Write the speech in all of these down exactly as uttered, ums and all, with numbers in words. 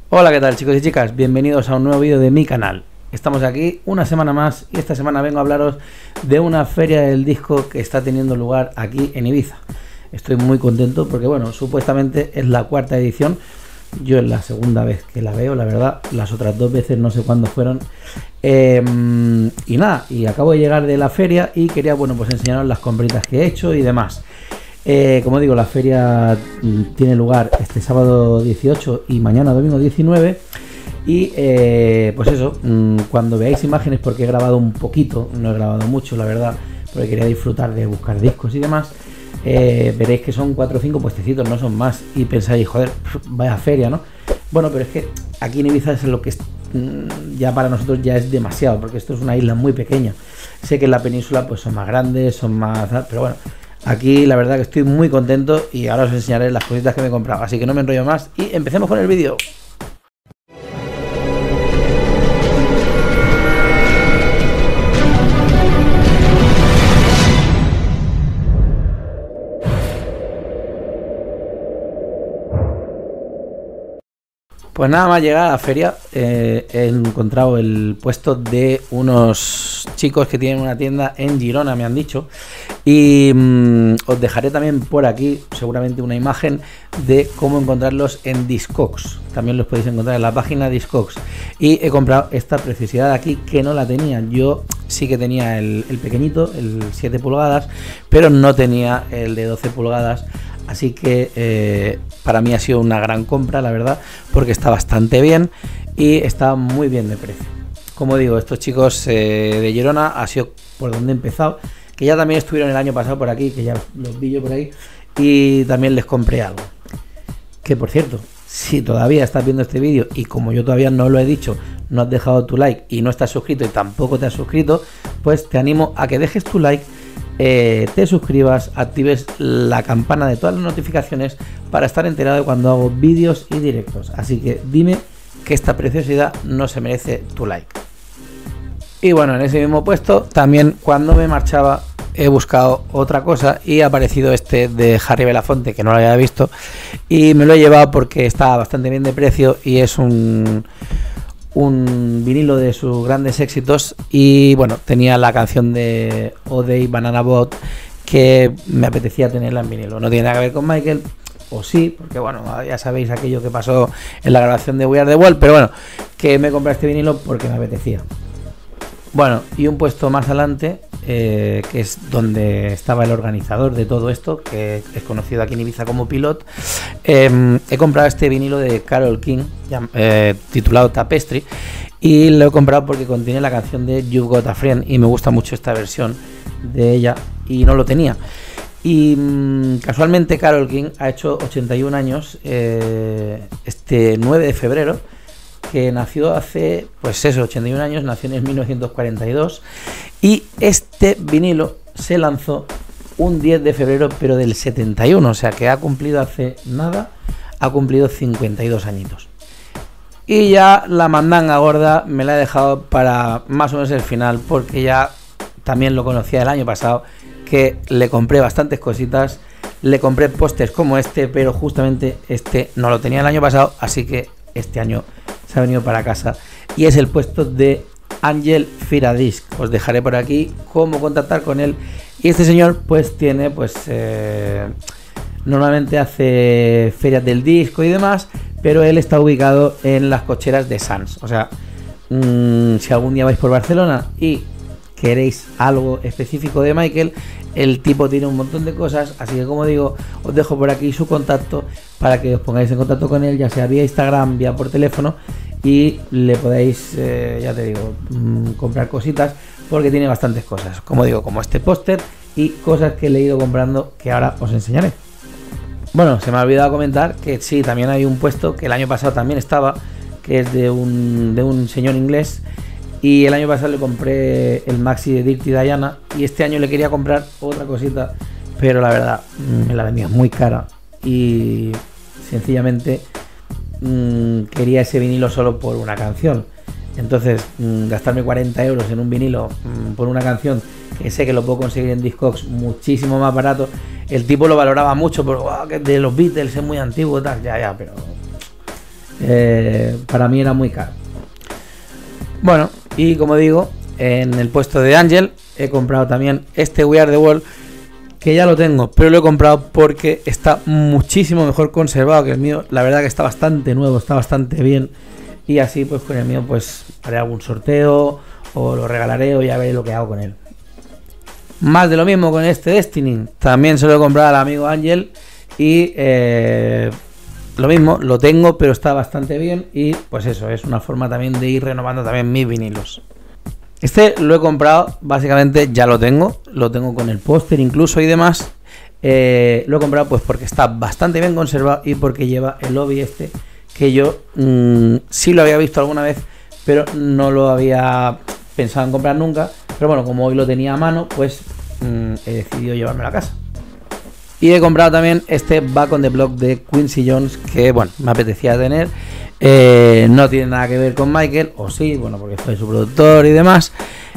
Hola, ¿qué tal, chicos y chicas? Bienvenidos a un nuevo vídeo de mi canal. Estamos aquí una semana más y esta semana vengo a hablaros de una feria del disco que está teniendo lugar aquí en Ibiza. Estoy muy contento porque, bueno, supuestamente es la cuarta edición. Yo es la segunda vez que la veo, la verdad. Las otras dos veces no sé cuándo fueron. Eh, y nada, y acabo de llegar de la feria y quería, bueno, pues enseñaros las compritas que he hecho y demás. Eh, como digo, la feria tiene lugar este sábado dieciocho y mañana domingo diecinueve. Y eh, pues eso, cuando veáis imágenes, porque he grabado un poquito, no he grabado mucho, la verdad, porque quería disfrutar de buscar discos y demás, eh, veréis que son cuatro o cinco puestecitos, no son más. Y pensáis, joder, vaya feria, ¿no? Bueno, pero es que aquí en Ibiza es lo que es, ya para nosotros ya es demasiado, porque esto es una isla muy pequeña. Sé que en la península pues son más grandes, son más... pero bueno, aquí la verdad que estoy muy contento y ahora os enseñaré las cositas que me he comprado. Así que no me enrollo más y empecemos con el vídeo. Pues nada más llegar a la feria, eh, he encontrado el puesto de unos chicos que tienen una tienda en Girona, me han dicho. Y mmm, os dejaré también por aquí seguramente una imagen de cómo encontrarlos en Discogs. También los podéis encontrar en la página Discogs. Y he comprado esta preciosidad de aquí que no la tenía. Yo sí que tenía el, el pequeñito, el siete pulgadas, pero no tenía el de doce pulgadas. Así que eh, para mí ha sido una gran compra, la verdad, porque está bastante bien y está muy bien de precio. Como digo, estos chicos eh, de Girona ha sido por donde he empezado, que ya también estuvieron el año pasado por aquí, que ya los vi yo por ahí, y también les compré algo. Que por cierto, si todavía estás viendo este vídeo y como yo todavía no lo he dicho, no has dejado tu like y no estás suscrito y tampoco te has suscrito, pues te animo a que dejes tu like, Eh, te suscribas, actives la campana de todas las notificaciones para estar enterado de cuando hago vídeos y directos. Así que dime que esta preciosidad no se merece tu like. Y bueno, en ese mismo puesto también cuando me marchaba he buscado otra cosa y ha aparecido este de Harry Belafonte, que no lo había visto, y me lo he llevado porque está bastante bien de precio y es un... un vinilo de sus grandes éxitos. Y bueno, tenía la canción de O'Day Banana Boat que me apetecía tenerla en vinilo. No tiene nada que ver con Michael, o sí, porque bueno, ya sabéis aquello que pasó en la grabación de We Are The World, pero bueno, que me compré este vinilo porque me apetecía. Bueno, y un puesto más adelante, eh, que es donde estaba el organizador de todo esto, que es conocido aquí en Ibiza como Pilot, eh, he comprado este vinilo de Carole King, eh, titulado Tapestry, y lo he comprado porque contiene la canción de You've Got a Friend, y me gusta mucho esta versión de ella, y no lo tenía. Y mmm, casualmente Carole King ha hecho ochenta y un años eh, este nueve de febrero, que nació hace, pues eso, ochenta y un años, nació en mil novecientos cuarenta y dos, y este vinilo se lanzó un diez de febrero, pero del setenta y uno, o sea que ha cumplido hace nada, ha cumplido cincuenta y dos añitos. Y ya la mandanga gorda me la he dejado para más o menos el final, porque ya también lo conocía el año pasado, que le compré bastantes cositas, le compré pósters como este, pero justamente este no lo tenía el año pasado, así que este año se ha venido para casa, y es el puesto de Ángel Firadisc. Os dejaré por aquí cómo contactar con él. Y este señor pues tiene pues eh, normalmente hace ferias del disco y demás, pero él está ubicado en las cocheras de Sants. O sea, mmm, si algún día vais por Barcelona y queréis algo específico de Michael, el tipo tiene un montón de cosas, así que como digo, os dejo por aquí su contacto para que os pongáis en contacto con él, ya sea vía Instagram, vía por teléfono, y le podéis, eh, ya te digo, mmm, comprar cositas, porque tiene bastantes cosas, como digo, como este póster y cosas que le he ido comprando que ahora os enseñaré. Bueno, se me ha olvidado comentar que sí, también hay un puesto que el año pasado también estaba, que es de un, de un señor inglés. Y el año pasado le compré el maxi de Dirty Diana y este año le quería comprar otra cosita, pero la verdad me la vendía muy cara y sencillamente mmm, quería ese vinilo solo por una canción. Entonces mmm, gastarme cuarenta euros en un vinilo mmm, por una canción que sé que lo puedo conseguir en Discogs muchísimo más barato. El tipo lo valoraba mucho, pero wow, que de los Beatles es muy antiguo, tal, ya, ya, pero eh, para mí era muy caro. Bueno, y como digo, en el puesto de Ángel he comprado también este We Are The World, que ya lo tengo, pero lo he comprado porque está muchísimo mejor conservado que el mío. La verdad que está bastante nuevo, está bastante bien, y así pues con el mío pues haré algún sorteo o lo regalaré o ya veré lo que hago con él. Más de lo mismo con este Destiny, también se lo he comprado al amigo Ángel y eh, lo mismo, lo tengo pero está bastante bien, y pues eso, es una forma también de ir renovando también mis vinilos. Este lo he comprado, básicamente ya lo tengo, lo tengo con el póster incluso y demás. Eh, lo he comprado pues porque está bastante bien conservado y porque lleva el lobby este, que yo mmm, sí lo había visto alguna vez, pero no lo había pensado en comprar nunca. Pero bueno, como hoy lo tenía a mano, pues mmm, he decidido llevármelo a casa. Y he comprado también este Back on the Block de Quincy Jones, que bueno, me apetecía tener. Eh, no tiene nada que ver con Michael, o sí, bueno, porque fue su productor y demás.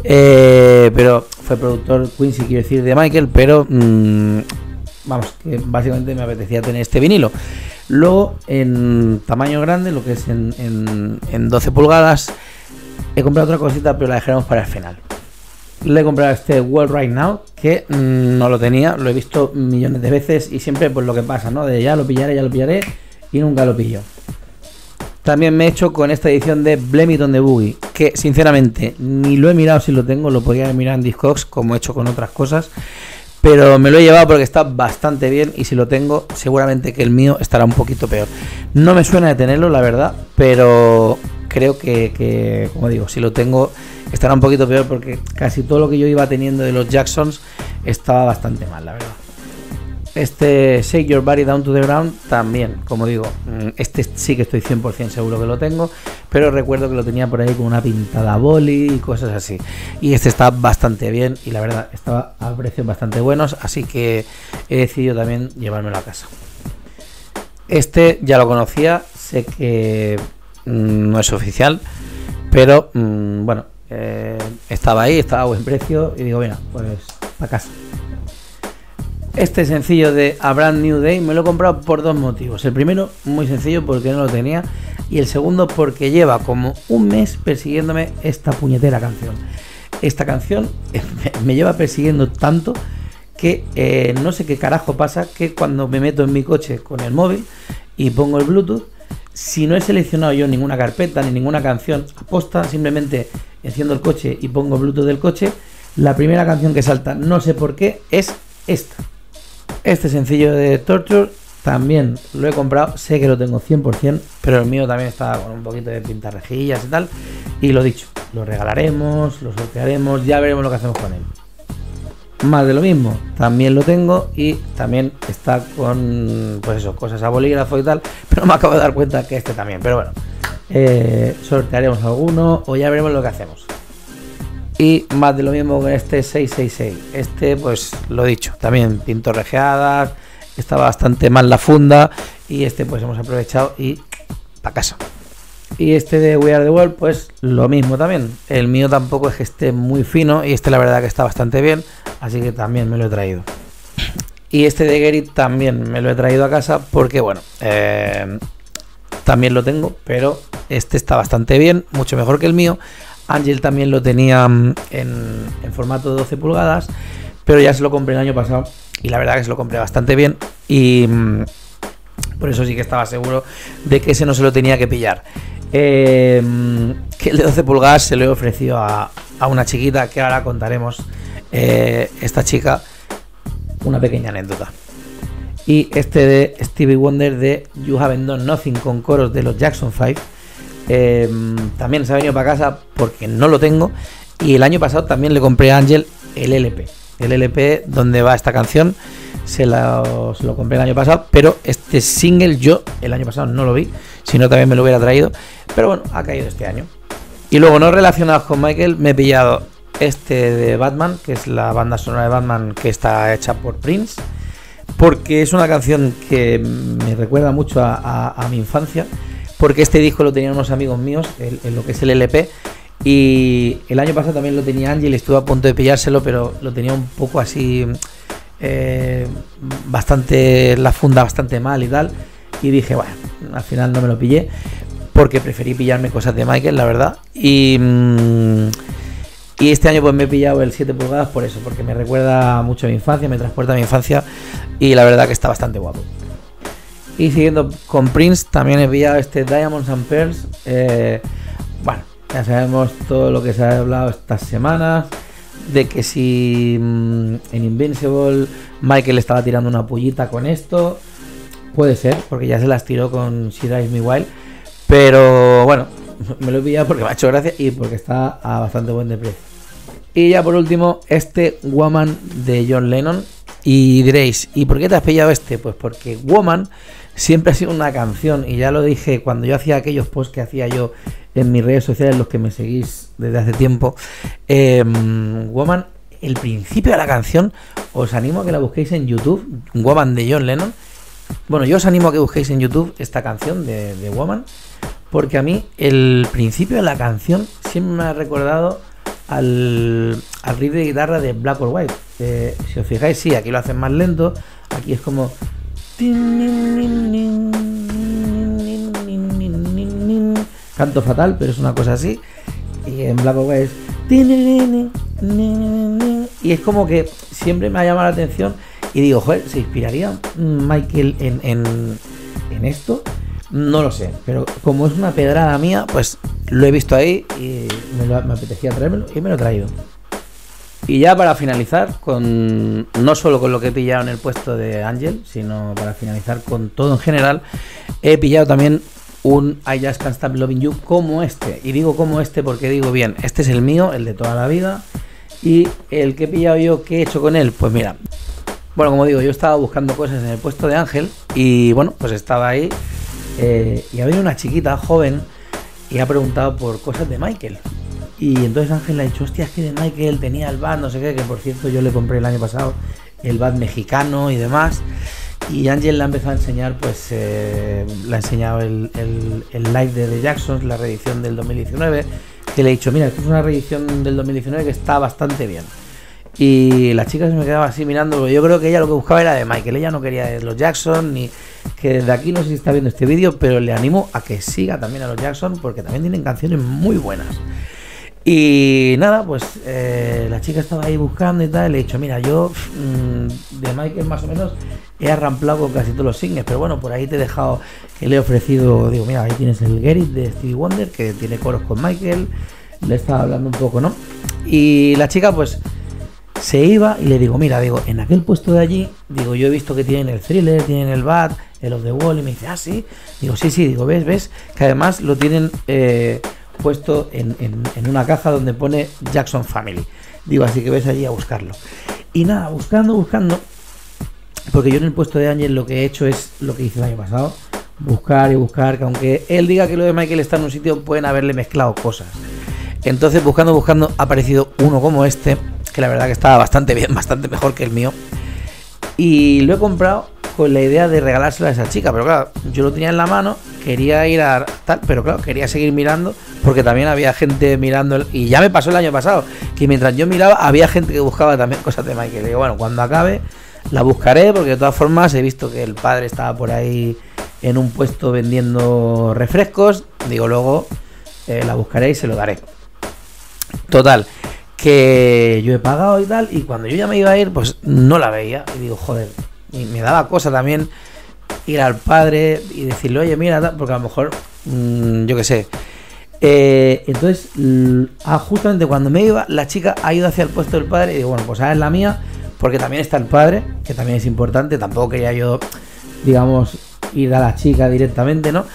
Eh, pero fue productor Quincy, quiero decir, de Michael, pero mmm, vamos, que básicamente me apetecía tener este vinilo. Luego, en tamaño grande, lo que es en, en, en doce pulgadas, he comprado otra cosita, pero la dejaremos para el final. Le he comprado este World Right Now, que mmm, no lo tenía, lo he visto millones de veces y siempre pues lo que pasa, ¿no? De ya lo pillaré, ya lo pillaré y nunca lo pillo. También me he hecho con esta edición de Blame It on the Boogie, que sinceramente ni lo he mirado si lo tengo, lo podría mirar en Discogs como he hecho con otras cosas, pero me lo he llevado porque está bastante bien y si lo tengo seguramente que el mío estará un poquito peor. No me suena de tenerlo, la verdad, pero creo que, que como digo, si lo tengo estará un poquito peor porque casi todo lo que yo iba teniendo de los Jacksons estaba bastante mal, la verdad. Este Shake Your Body Down to the Ground también, como digo, este sí que estoy cien por ciento seguro que lo tengo, pero recuerdo que lo tenía por ahí con una pintada boli y cosas así. Y este está bastante bien y la verdad estaba a precios bastante buenos, así que he decidido también llevármelo a casa. Este ya lo conocía, sé que mmm, no es oficial, pero mmm, bueno, eh, estaba ahí, estaba a buen precio y digo, mira, pues para casa. Este sencillo de A Brand New Day me lo he comprado por dos motivos. El primero, muy sencillo, porque no lo tenía. Y el segundo, porque lleva como un mes persiguiéndome esta puñetera canción. Esta canción me lleva persiguiendo tanto que eh, no sé qué carajo pasa, que cuando me meto en mi coche con el móvil y pongo el Bluetooth, si no he seleccionado yo ninguna carpeta ni ninguna canción aposta, simplemente enciendo el coche y pongo Bluetooth del coche, la primera canción que salta, no sé por qué, es esta. Este sencillo de Torture también lo he comprado, sé que lo tengo cien por ciento, pero el mío también está con un poquito de pintarrejillas y tal. Y lo dicho, lo regalaremos, lo sortearemos, ya veremos lo que hacemos con él. Más de lo mismo, también lo tengo y también está con, pues eso, cosas a bolígrafo y tal, pero me acabo de dar cuenta que este también, pero bueno, eh, sortearemos alguno o ya veremos lo que hacemos. Y más de lo mismo con este seis seis seis. Este, pues lo dicho, también pintorrejeadas, está bastante mal la funda. Y este, pues hemos aprovechado y para casa. Y este de We Are The World, pues lo mismo también. El mío tampoco es que esté muy fino y este la verdad que está bastante bien, así que también me lo he traído. Y este de Get It también me lo he traído a casa porque, bueno, eh, también lo tengo, pero este está bastante bien, mucho mejor que el mío. Ángel también lo tenía en, en formato de doce pulgadas, pero ya se lo compré el año pasado y la verdad que se lo compré bastante bien y mmm, por eso sí que estaba seguro de que ese no se lo tenía que pillar. Eh, que el de doce pulgadas se lo he ofrecido a, a una chiquita que ahora contaremos, eh, esta chica, una pequeña anécdota. Y este de Stevie Wonder de You Haven't Done Nothing con coros de los Jackson five. Eh, también se ha venido para casa porque no lo tengo y el año pasado también le compré a Ángel el L P el L P donde va esta canción, se, la, se lo compré el año pasado, pero este single yo el año pasado no lo vi, si no también me lo hubiera traído, pero bueno, ha caído este año. Y luego, no relacionados con Michael, me he pillado este de Batman, que es la banda sonora de Batman que está hecha por Prince, porque es una canción que me recuerda mucho a, a, a mi infancia, porque este disco lo tenían unos amigos míos, el, el, lo que es el L P, y el año pasado también lo tenía Ángel y estuve a punto de pillárselo, pero lo tenía un poco así, eh, bastante, la funda bastante mal y tal, y dije, bueno, al final no me lo pillé, porque preferí pillarme cosas de Michael, la verdad. Y, mmm, y este año pues me he pillado el siete pulgadas por eso, porque me recuerda mucho a mi infancia, me transporta a mi infancia y la verdad que está bastante guapo. Y siguiendo con Prince, también he pillado este Diamonds and Pearls. Eh, bueno, ya sabemos todo lo que se ha hablado estas semanas, de que si mmm, en Invincible Michael estaba tirando una pullita con esto. Puede ser, porque ya se las tiró con She Drives Me Wild. Pero bueno, me lo he pillado porque me ha hecho gracia y porque está a bastante buen de precio. Y ya por último, este Woman de John Lennon. Y diréis, ¿y por qué te has pillado este? Pues porque Woman siempre ha sido una canción, y ya lo dije cuando yo hacía aquellos posts que hacía yo en mis redes sociales, los que me seguís desde hace tiempo. eh, Woman, el principio de la canción, os animo a que la busquéis en YouTube, Woman de John Lennon. Bueno, yo os animo a que busquéis en YouTube esta canción de, de Woman, porque a mí el principio de la canción siempre me ha recordado al, al riff de guitarra de Black or White. Eh, si os fijáis, sí, aquí lo hacen más lento, aquí es como... Canto fatal, pero es una cosa así. Y en Black or White es... Y es como que siempre me ha llamado la atención y digo, joder, ¿se inspiraría Michael en, en, en esto? No lo sé, pero como es una pedrada mía, pues lo he visto ahí y me, lo, me apetecía traérmelo y me lo he traído. Y ya para finalizar, con no solo con lo que he pillado en el puesto de Ángel, sino para finalizar con todo en general, he pillado también un I Just Can't Stop Loving You como este. Y digo como este porque digo, bien, este es el mío, el de toda la vida. Y el que he pillado yo, ¿qué he hecho con él? Pues mira, bueno, como digo, yo estaba buscando cosas en el puesto de Ángel y bueno, pues estaba ahí eh, y había una chiquita joven y ha preguntado por cosas de Michael. Y entonces Ángel le ha dicho, hostia, es que de Michael tenía el bat, no sé qué, que por cierto yo le compré el año pasado el bat mexicano y demás. Y Ángel le ha empezado a enseñar, pues eh, le ha enseñado el, el, el live de The Jacksons, la reedición del dos mil diecinueve, que le he dicho, mira, esto es una reedición del dos mil diecinueve que está bastante bien. Y la chica se me quedaba así mirando, porque yo creo que ella lo que buscaba era de Michael, ella no quería de los Jackson, ni que desde aquí no sé si está viendo este vídeo, pero le animo a que siga también a los Jackson, porque también tienen canciones muy buenas. Y nada, pues eh, la chica estaba ahí buscando y tal, y le he dicho, mira, yo mmm, de Michael más o menos he arramplado con casi todos los singles, pero bueno, por ahí te he dejado, que le he ofrecido, digo, mira, ahí tienes el Get It de Stevie Wonder, que tiene coros con Michael, le estaba hablando un poco, ¿no? Y la chica pues se iba y le digo, mira, digo, en aquel puesto de allí, digo, yo he visto que tienen el Thriller, tienen el Bad, el Off the Wall, y me dice, ah, sí, digo, sí, sí, digo, ves, ves, que además lo tienen... Eh, puesto en, en, en una caja donde pone Jackson Family. Digo, así que ves allí a buscarlo. Y nada, buscando, buscando, porque yo en el puesto de Ángel lo que he hecho es lo que hice el año pasado, buscar y buscar, que aunque él diga que lo de Michael está en un sitio, pueden haberle mezclado cosas. Entonces, buscando, buscando, ha aparecido uno como este, que la verdad que estaba bastante bien, bastante mejor que el mío. Y lo he comprado con la idea de regalárselo a esa chica, pero claro, yo lo tenía en la mano, quería ir a tal, pero claro, quería seguir mirando, porque también había gente mirando, y ya me pasó el año pasado, que mientras yo miraba, había gente que buscaba también cosas de Michael. Y digo, bueno, cuando acabe, la buscaré, porque de todas formas he visto que el padre estaba por ahí en un puesto vendiendo refrescos, digo, luego eh, la buscaré y se lo daré. Total, que yo he pagado y tal, y cuando yo ya me iba a ir, pues no la veía, y digo, joder, y me daba cosa también ir al padre y decirle, oye, mira, porque a lo mejor, mmm, yo qué sé. Eh, entonces, ah, justamente cuando me iba, la chica ha ido hacia el puesto del padre y digo, bueno, pues ahora es la mía, porque también está el padre, que también es importante. Tampoco quería yo, digamos, ir a la chica directamente, ¿no?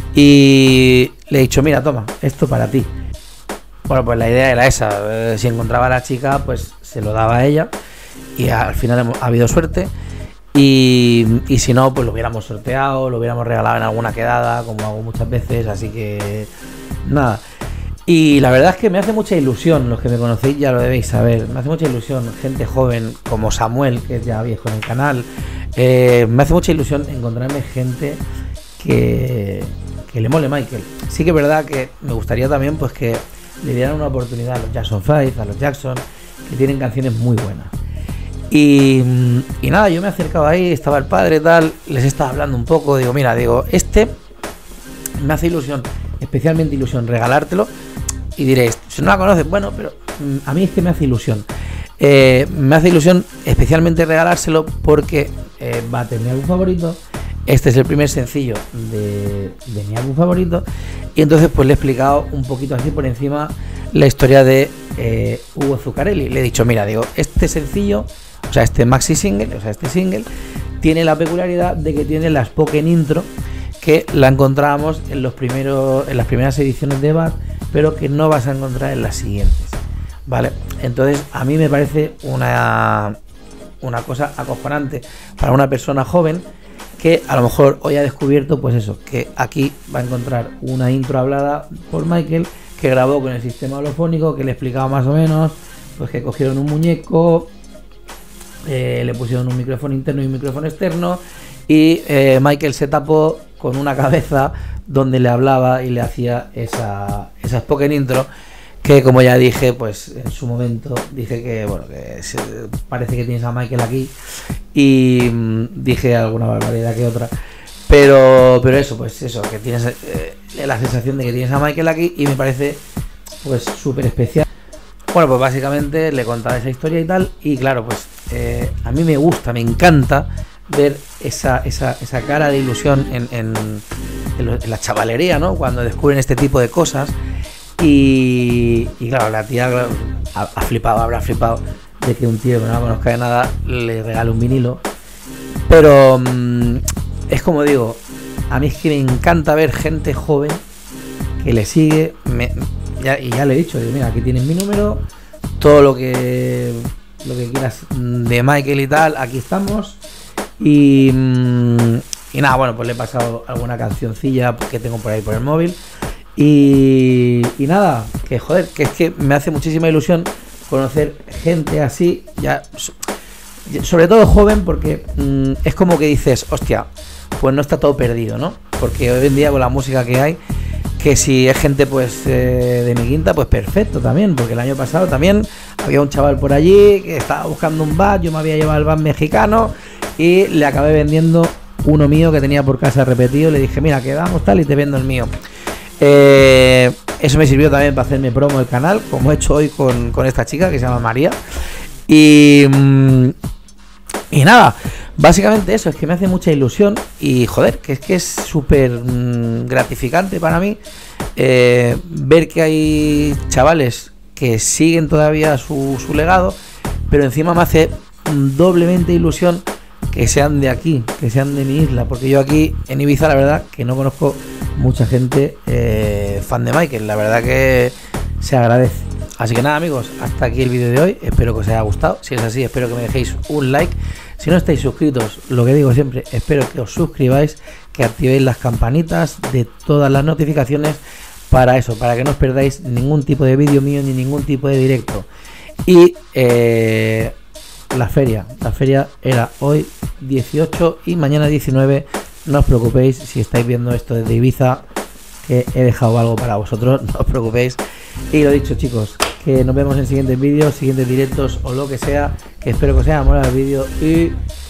Y le he dicho, mira, toma, esto para ti. Bueno, pues la idea era esa, eh, si encontraba a la chica, pues se lo daba a ella, y al final hemos, ha habido suerte. Y, y si no, pues lo hubiéramos sorteado, lo hubiéramos regalado en alguna quedada, como hago muchas veces, así que nada. Y la verdad es que me hace mucha ilusión, los que me conocéis ya lo debéis saber, me hace mucha ilusión gente joven como Samuel, que es ya viejo en el canal, eh, me hace mucha ilusión encontrarme gente que, que le mole Michael. Sí que es verdad que me gustaría también pues que le dieran una oportunidad a los Jackson cinco, a los Jackson, que tienen canciones muy buenas. Y, y nada, yo me he acercado ahí, estaba el padre, tal, les estaba hablando un poco, digo, mira, digo, este me hace ilusión especialmente ilusión regalártelo. Y diréis, si no la conoces, bueno, pero a mí es que me hace ilusión. Eh, me hace ilusión especialmente regalárselo porque eh, va a tener mi álbum favorito. Este es el primer sencillo de, de mi álbum favorito. Y entonces pues le he explicado un poquito así por encima la historia de eh, Hugo Zuccarelli. Le he dicho, mira, digo, este sencillo, o sea, este maxi single, o sea, este single, tiene la peculiaridad de que tiene la spoken intro que la encontrábamos en los primeros, en las primeras ediciones de Bad, pero que no vas a encontrar en las siguientes, ¿vale? Entonces a mí me parece una, una cosa acojonante para una persona joven que a lo mejor hoy ha descubierto, pues eso, que aquí va a encontrar una intro hablada por Michael, que grabó con el sistema holofónico, que le explicaba más o menos, pues que cogieron un muñeco, eh, le pusieron un micrófono interno y un micrófono externo, y eh, Michael se tapó con una cabeza donde le hablaba y le hacía esa, esa spoken intro, que como ya dije, pues en su momento dije que, bueno, que se, parece que tienes a Michael aquí, y mmm, dije alguna barbaridad que otra, pero pero eso, pues eso, que tienes eh, la sensación de que tienes a Michael aquí, y me parece pues súper especial. Bueno, pues básicamente le contaba esa historia y tal, y claro, pues eh, a mí me gusta, me encanta ver esa, esa, esa cara de ilusión en, en, en, lo, en la chavalería, ¿no? Cuando descubren este tipo de cosas. Y, y claro, la tía claro, ha, ha flipado, habrá flipado de que un tío que no la conozca de nada le regale un vinilo. Pero mmm, es como digo, a mí es que me encanta ver gente joven que le sigue. Me, ya, y ya le he dicho, digo, mira, aquí tienes mi número, todo lo que, lo que quieras de Michael y tal, aquí estamos. Y, y nada, bueno, pues le he pasado alguna cancioncilla que tengo por ahí por el móvil. Y, y nada, que joder, que es que me hace muchísima ilusión conocer gente así, ya sobre todo joven, porque mmm, es como que dices, hostia, pues no está todo perdido, ¿no? Porque hoy en día con la música que hay, que si es gente pues eh, de mi quinta, pues perfecto también, porque el año pasado también había un chaval por allí que estaba buscando un bad, yo me había llevado el bad mexicano y le acabé vendiendo uno mío que tenía por casa repetido. Le dije, mira, quedamos tal y te vendo el mío. Eh, eso me sirvió también para hacerme promo del canal, como he hecho hoy con, con esta chica que se llama María. Y, y nada, básicamente eso, es que me hace mucha ilusión. Y joder, que es que es súper mmm, gratificante para mí eh, ver que hay chavales que siguen todavía su, su legado, pero encima me hace doblemente ilusión que sean de aquí, que sean de mi isla, porque yo aquí en Ibiza la verdad que no conozco mucha gente eh, fan de Michael, la verdad que se agradece. Así que nada amigos, hasta aquí el vídeo de hoy, espero que os haya gustado. Si es así, espero que me dejéis un like. Si no estáis suscritos, lo que digo siempre, espero que os suscribáis, que activéis las campanitas de todas las notificaciones para eso, para que no os perdáis ningún tipo de vídeo mío ni ningún tipo de directo. Y eh, la feria, la feria era hoy dieciocho y mañana diecinueve. No os preocupéis si estáis viendo esto desde Ibiza, que he dejado algo para vosotros, no os preocupéis. Y lo dicho chicos, que nos vemos en siguientes vídeos, siguientes directos o lo que sea, que espero que os haya molado el vídeo y